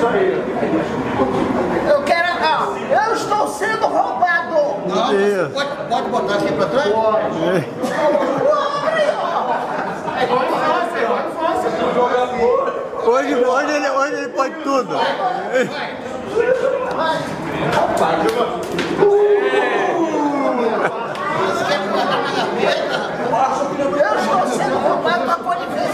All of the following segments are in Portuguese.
Eu quero. Eu estou sendo roubado! Não, pode botar aqui pra trás? Pode! É igual infância, Hoje ele pode tudo. Vai! Eu estou sendo roubado pra poder ver.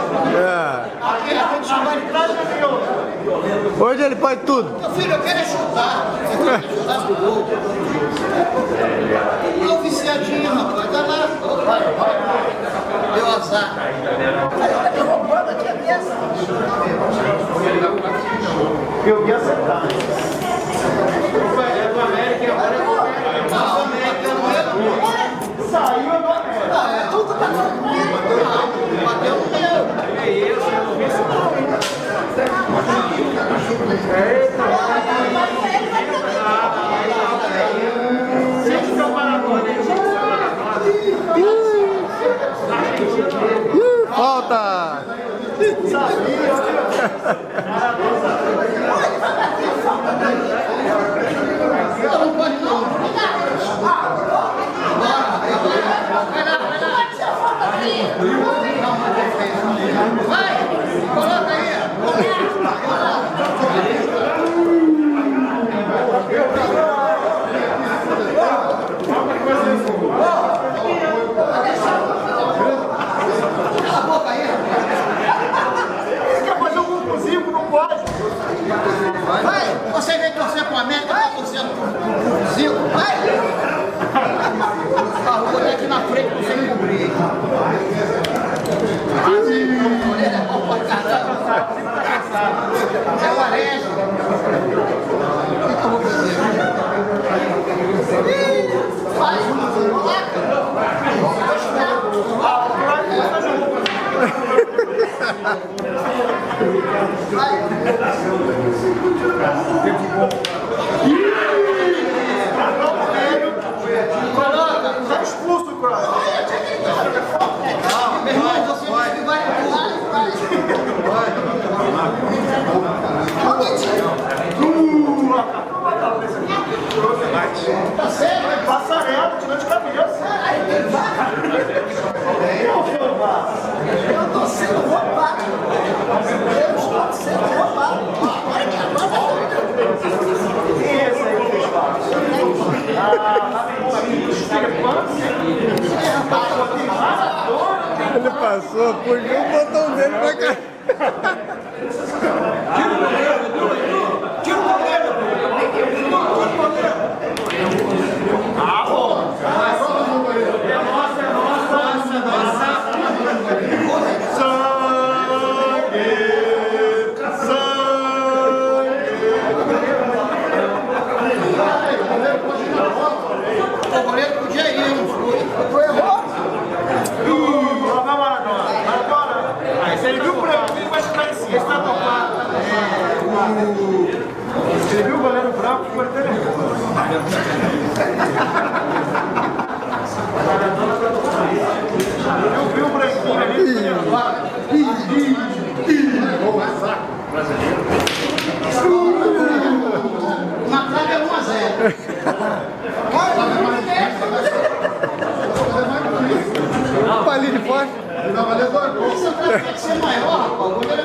Hoje ele pode tudo. Meu filho, eu quero é chutar. Eu quero chutar pro gol. Olha o viciadinho, rapaz. Tá lá. Deu azar. Aí tá me roubando aqui a peça. Eu ia acertar. É do América, agora é do América. Não, o América não é do América. Saiu do América. Não, é tudo pra todo mundo. Bateu no meu. É isso, eu não vi isso não. Eita, tinha que ser o Maradona, hein? Tinha que ser o Maradona. Falta! Não pode não. Vai, coloca aí. Cala a boca aí. Você quer fazer um conclusivo? Não pode. Vai, você vem torcer com a América, tá torcendo com o Zico. Vai. Ah, vou botar aqui na frente pra você cobrir. Mulher é bom pra caramba. É o Arésio. O que eu vou fazer? Vai, coloca. Vai. Coloca. Tá expulso, cara. Meu irmão, você vai Tá certo? Passarela, tirou de cabeça. Eu estou sendo roubado. Eu estou sendo roubado. Quem é esse aí que fez parte? Ele passou, puxou o botão dele pra cá. Tira o goleiro. Ah, bom. É nossa, é nossa. Sangue. O goleiro podia ir, não foi? Foi errado. Maradona. Aí você viu o branco, quem vai chutar em cima? Esse tá tocado. Você viu o goleiro branco que foi até eu vi o branquinho ali. Na trave é 1 a 0. Palinho de fora. Essa trave tem que ser maior, rapaz. O goleiro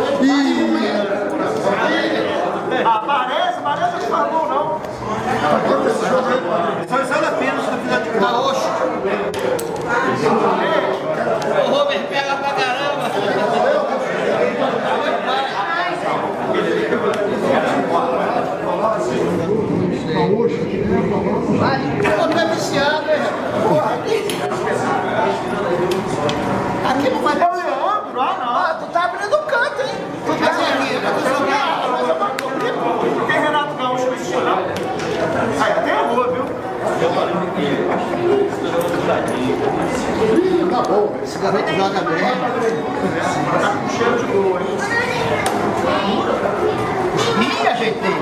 Parece não te falou, não. Só da pena se tu fizer de tá roxo. O Robert pega pra caramba. Vai, tu é viciado, hein? Aqui não vai É o Leandro, não. Tu tá abrindo o canto, hein? Tu tá Tem Renato Gaúcho vestido, não? Aí, até errou, viu? Tá bom, esse garoto joga bem. Tá com cheiro de gol, hein? Ih, ajeitei.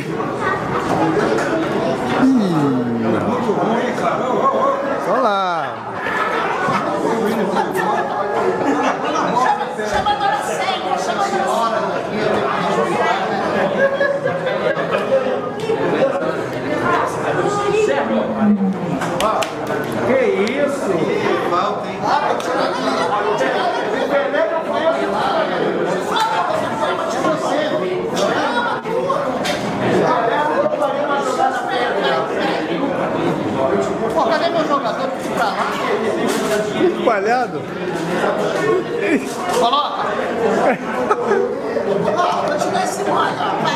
Olha lá. Chama agora sério, chama agora sério. Que isso? Falta, hein? Pô, cadê meu jogador? Pra lá. Espalhado. Coloca. Vou tirar esse molho.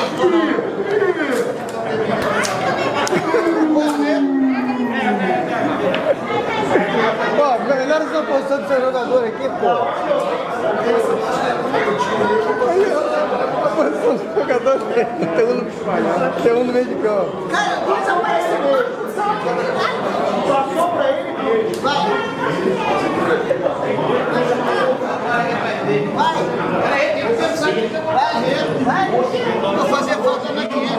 Pô, melhor essa posição do seu jogador aqui, pô. Aí, ó, a posição do jogador tem um no meio de campo. Cara, coisa parecida. Passou pra ele. Vai. Vai. Peraí, tem que pensar aqui. Vai. Vou fazer falta na guerra.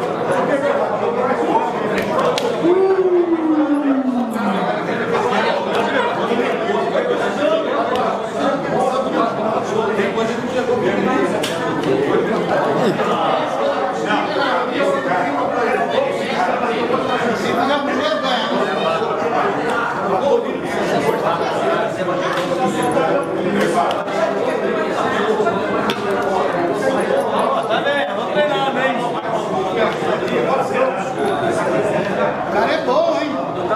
Tá vendo? Vamos treinando, hein? O cara é bom, hein?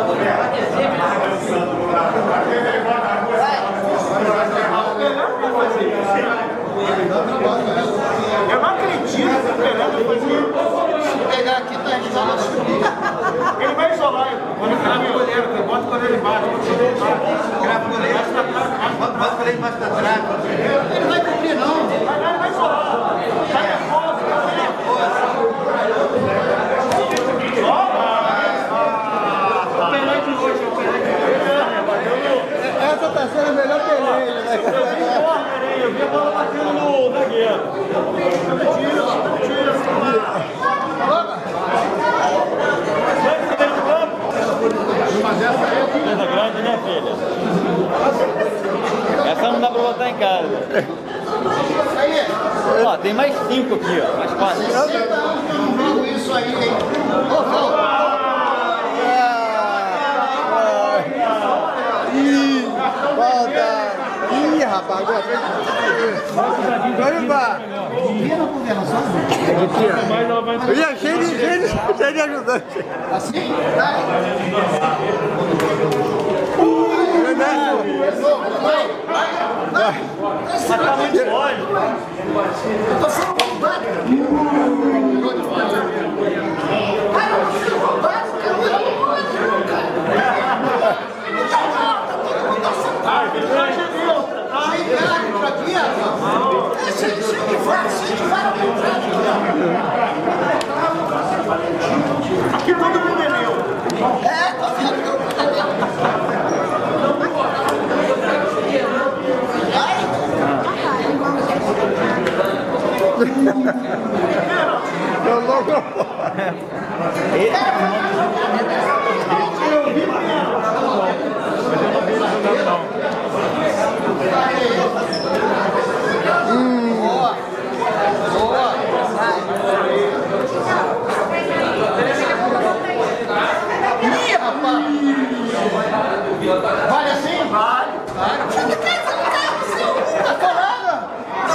Eu não acredito que o Pelé vai fazer. Se pegar aqui, tá isolado. Ele vai isolar. Quando grava o goleiro, bota o goleiro embaixo. Grava o goleiro. Bota o goleiro embaixo da trave. Ele não vai cumprir, não. Ele vai isolar. Tá nervoso, tá nervoso. O Pelé de hoje, o Pelé de hoje. Essa tá sendo a melhor Pelé, né? Eu vi a bola batendo no zagueiro. Tira. Coisa grande, né, filha? Essa não dá pra botar em casa. Ó, tem mais 5 aqui, ó. Mais 4. Não, isso aí, hein? Ih, falta. Ih, rapaz, agora vem. Vai embora. Vira pro Venezuela. Ih, cheio de ajudante. Assim? Vai. Vai. Tá muito mole. Eu tô sendo roubado. Cara, eu tô sendo roubado, Aqui todo mundo é meu. Eu logo. Ih, rapaz! Vale assim? Vale. Tá colado?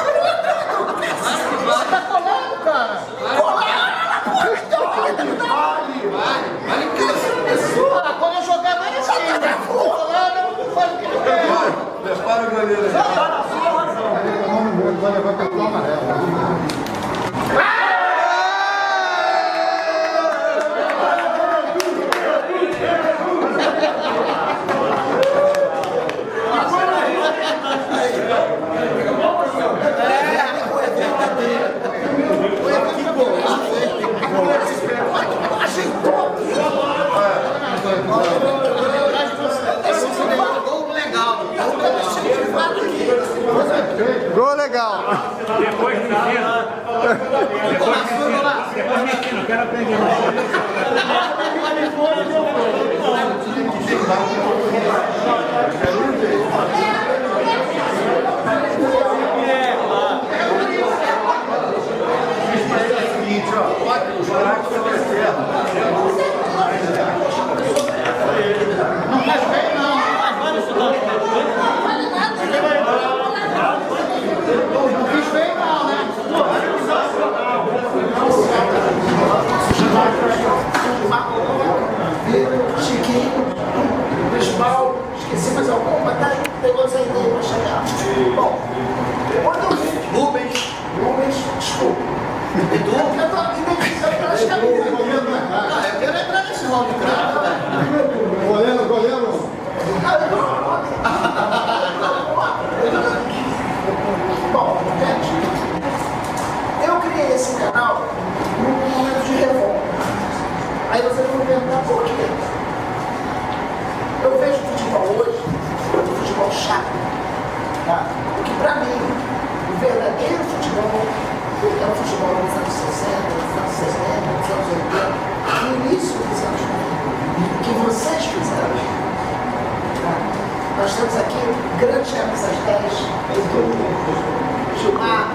Tá colado, cara. Ah, quando eu jogar, vai assim. Tá colado, faz o que tu quer. Prepara o goleiro. Vai levar pelo amarelo. Gol legal. Depois me ensina. Depois me ensina, eu quero aprender mais. pegou essa ideia para chegar. Bom, quando eu vi Rubens, desculpa. Edu? Eu tô identificando pelas camisas. Ah, eu quero entrar nesse rol de craque, velho. Goleiro. Bom, gente, eu criei esse canal num momento de revolta. Aí vocês vão perguntar por quê? Eu vejo futebol hoje, futebol chato, tá? Porque pra mim, o verdadeiro futebol é o futebol dos anos 60, dos anos 70, dos anos 80, no início dos anos 90, que vocês fizeram. Tá? Nós temos aqui grandes camisas 10, Gilmar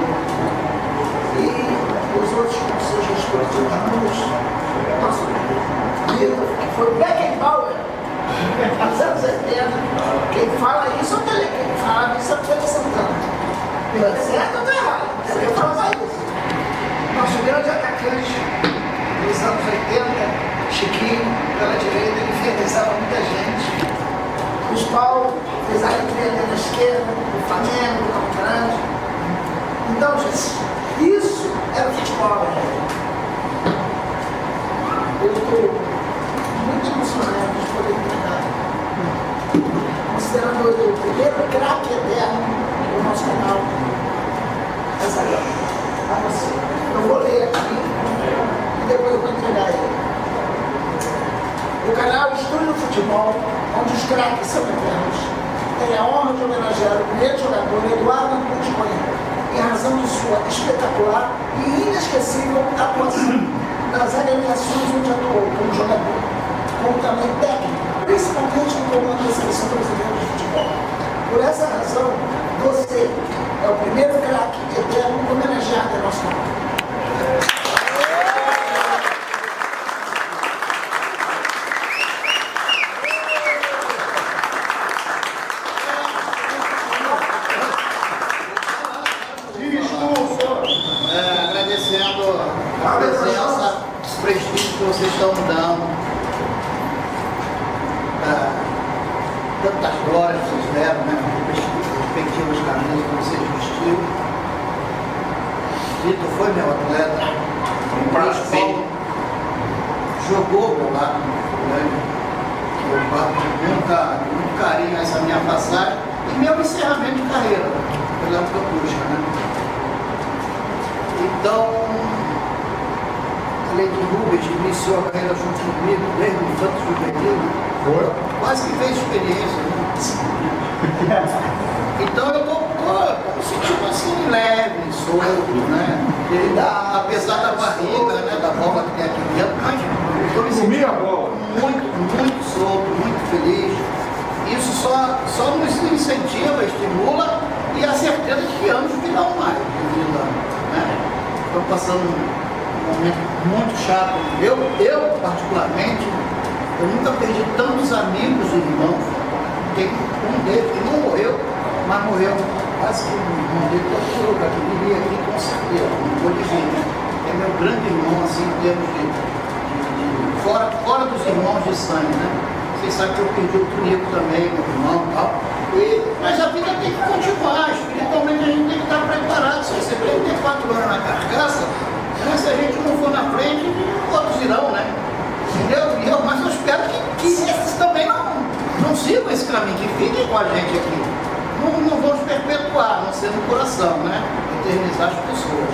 e os outros com seus respectivos números. Nosso Vitor, que foi o Beckenbauer, nos anos 80. Quem fala isso, quem fala isso é o Pedro Santana. Tá certo ou tá errado? Você fala isso. Nosso grande atacante dos anos 80, Chiquinho, pela direita, ele infernizava muita gente. Os Paulo, fez a entrega na esquerda, o Flamengo, o Campo Grande. Então, gente, isso era futebol. Eu estou muito emocionado de poder entregar, considerando o primeiro craque eterno do nosso canal, essa a você. Eu vou ler aqui e depois eu vou entregar ele. O canal Estúdio do Futebol, onde os craques são eternos, tem a honra de homenagear o primeiro jogador, Eduardo Antunes Cunha, em razão de sua espetacular e inesquecível atuação nas agremiações onde atuou como jogador, como também técnico, principalmente no comando da Seleção Brasileira de Futebol. Por essa razão, você é o primeiro craque eterno homenageado em nosso canal. Agradecendo a presença, o prestígio que vocês estão dando, tantas glórias que vocês deram, né? Respectivas camisas que vocês vestiram. Vitor foi meu atleta, jogou meu lado, né? Eu guardo com muito carinho essa minha passagem e meu encerramento de carreira pela Campusca, né? Então, além de Rubens, que iniciou a carreira junto comigo desde o Santos Juvenil, quase que fez experiência. Né? Então eu estou me sentindo assim leve, solto, né? Apesar da barriga, né, da bola que tem aqui dentro, mas estou me sentindo muito solto, muito feliz. Isso só nos incentiva, estimula e a certeza de que anos virão mais de vida, né? Estou passando um momento muito chato. Eu particularmente, eu nunca perdi tantos amigos e irmãos. Tem um deles que não morreu, mas morreu quase que um irmão dele que viria aqui com certeza, não pôde vir, né? É meu grande irmão, assim, em termos de fora dos irmãos de sangue, né? Vocês sabem que eu perdi o Tunico também, meu irmão e tal. Mas a vida tem que continuar, espiritualmente a gente tem que estar preparado. Se você tem 4 anos na carcaça, né, se a gente não for na frente, outros irão, né? Entendeu? Mas eu espero que esses também não sigam esse caminho, que fiquem com a gente aqui. Não vão se perpetuar, não ser no coração, né? Eternizar as pessoas.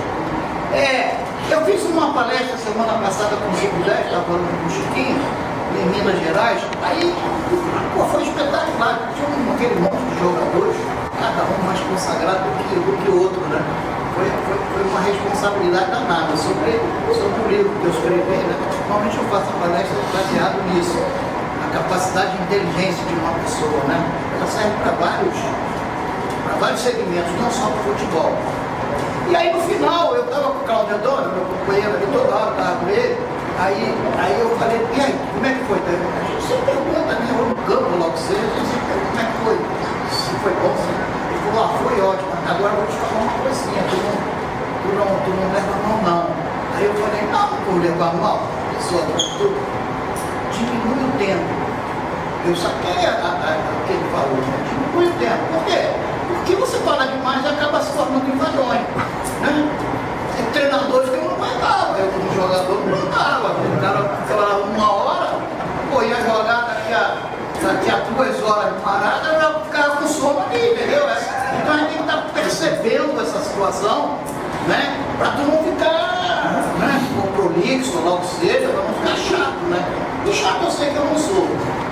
Eu fiz uma palestra semana passada com o Chico 10, estava falando com o Chiquinho, em Minas Gerais, aí foi espetacular, tinha aquele monte de jogadores, cada um mais consagrado do que o outro, né? Foi uma responsabilidade danada sobre o livro que eu escrevi, né? Normalmente eu faço a palestra baseado nisso, a capacidade de inteligência de uma pessoa, né? Ela serve para vários segmentos, não só para o futebol. E aí no final, eu estava com o Cláudio Adorno, meu companheiro ali, toda hora estava com ele. Aí eu falei, e aí, como é que foi? A gente sempre pergunta, né? Eu no campo logo cedo, a gente sempre pergunta como é que foi. Se foi bom, se... Ele falou, foi ótimo, agora eu vou te falar uma coisinha, tu não leva mal não. Aí eu falei, não, por levar mal, pessoal, tu diminui o tempo. eu saquei o que ele falou, gente. Muito tempo. Por quê? Porque você fala demais e acaba se formando enfadonho, né? Tem treinadores que eu não aguentava, eu como jogador não aguentava. O cara falava 1 hora, pô, ia jogar daqui a 2 horas de parada, eu ficava com sono ali, entendeu? Então a gente tem que estar percebendo essa situação, né? Para tu não ficar, né, prolixo, ou lá o que seja, para não ficar chato, né? E chato eu sei que eu não sou.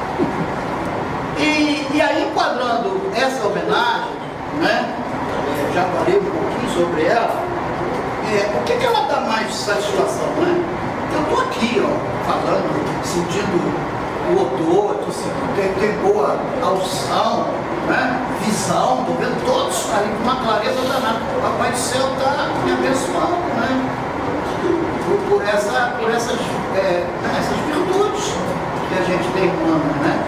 E aí, enquadrando essa homenagem, né? Já falei um pouquinho sobre ela. Por que ela dá mais satisfação, né? Eu estou aqui, ó, falando, sentindo o odor, tem boa audição, né? Visão, estou vendo todos ali com uma clareza danada. O Papai do Céu está me abençoando, né? Por essas virtudes que a gente tem humana, né?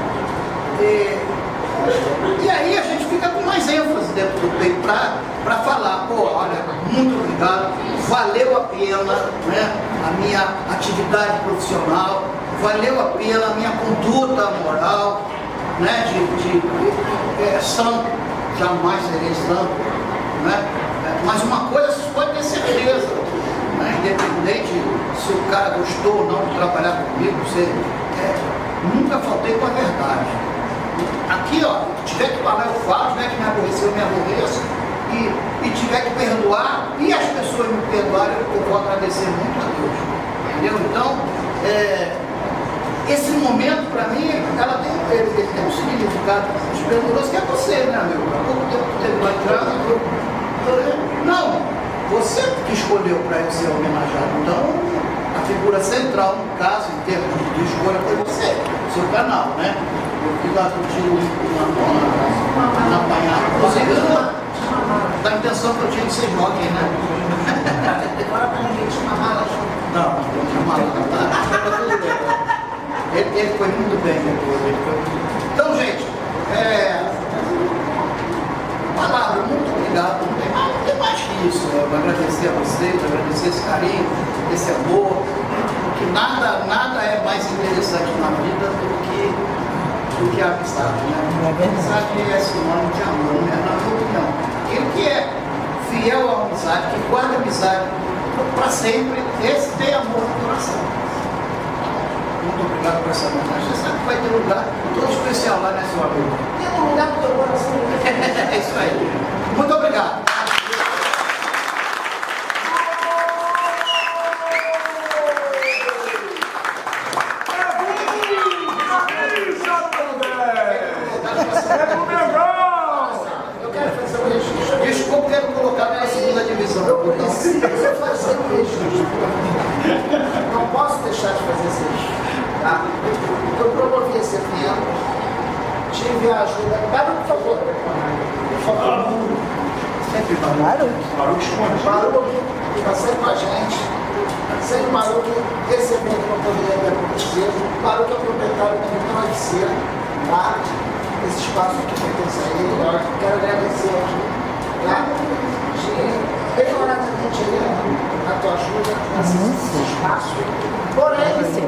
E aí a gente fica com mais ênfase dentro do peito para falar, pô, olha, muito obrigado, valeu a pena, né, a minha atividade profissional, valeu a pena a minha conduta moral, né, de santo, jamais serei santo, né, mas uma coisa vocês podem ter certeza, né, independente se o cara gostou ou não de trabalhar comigo, nunca faltei com a verdade. Aqui, ó, tiver que falar, eu falo, tiver que me aborrecer, eu me aborreço, e tiver que perdoar, e as pessoas me perdoarem, eu vou agradecer muito a Deus, entendeu? Então, esse momento, para mim, ela tem um significado esplendoroso, que é você, né, meu? Há pouco tempo que teve lá atrás, não, você que escolheu para ele ser homenageado, então, a figura central, no caso, em termos de escolha, foi você, seu canal, né? Eu fui lá contigo na apanhada. Dá a intenção que eu tinha que ser jockey, né? Agora para ninguém te mamar, não ele foi muito bem depois. Então, gente, palavra, muito obrigado. Não tem mais que isso. Eu vou agradecer a vocês, agradecer esse carinho, esse amor. Que nada é mais interessante na vida do que a amizade, né? A amizade é sinônimo de amor, né? Na minha opinião. Aquele que é fiel à amizade, que guarda a amizade para sempre, esse tem amor no coração. Muito obrigado por essa homenagem. Você sabe que vai ter um lugar todo especial lá, né, seu amigo? Tem um lugar no teu coração. É isso aí. Muito obrigado. Desculpa, quero colocar na segunda divisão. Eu preciso fazer o registro. Não posso deixar de fazer esse registro. Tá? Eu promovi esse evento, tive a ajuda. Barulho, por favor. Por favor. Sempre barulho. Barulho, que está sempre com a gente. Sem o Barulho, esse evento não poderia acontecer. Barulho é o proprietário do Vitão UFC, tá? Esse espaço aqui pertence a ele. Quero agradecer aqui, tá? Decoradamente a tua ajuda nesse espaço. Porém,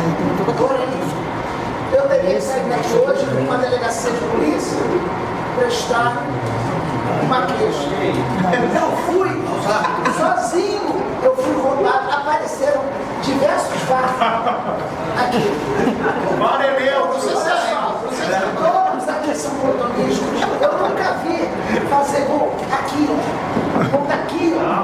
eu teria que sair daqui hoje com uma delegacia de polícia prestar uma queixa. Eu fui sozinho, eu fui roubado, apareceram diversos fatos aqui. Você sabe, todos aqui são protagonistas. Eu nunca vi fazer gol aqui, ó. Gol daqui, ó.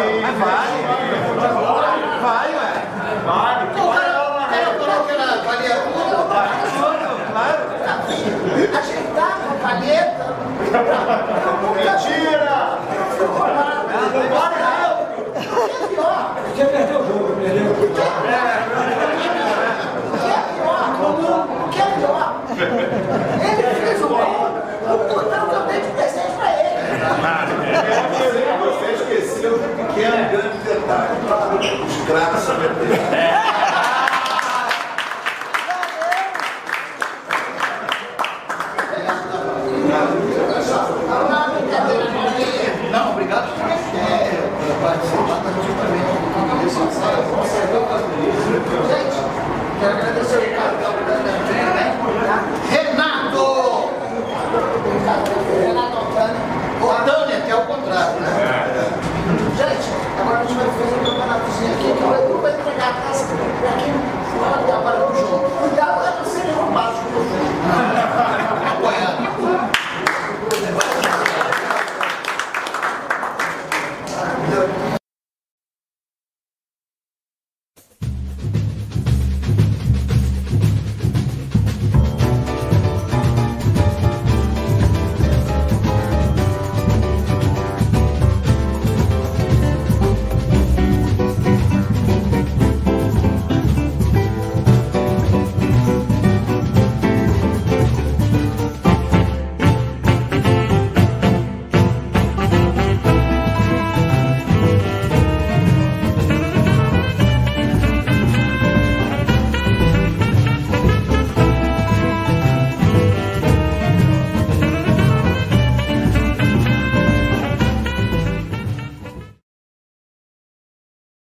Vai, ué. Vale. Eu coloquei na palheta. Claro. Ajeitar com a palheta. Eu nunca vi. Tira! Eu fui roubado. O que é pior? Você perdeu o jogo, perdeu. O que é pior? Ele fez o gol, o portão que eu dei de presente pra ele. Você esqueceu de um pequeno grande detalhe. Os craques sabem. Não, obrigado por participar também. Gente, quero agradecer o Ricardo, né? Renato Altani. Tânia, que é o contrário, né? Gente, agora a gente vai fazer um campeonatozinho aqui, que o Edu vai entregar a taça pra quem for ali, aparelho do jogo. Cuidado,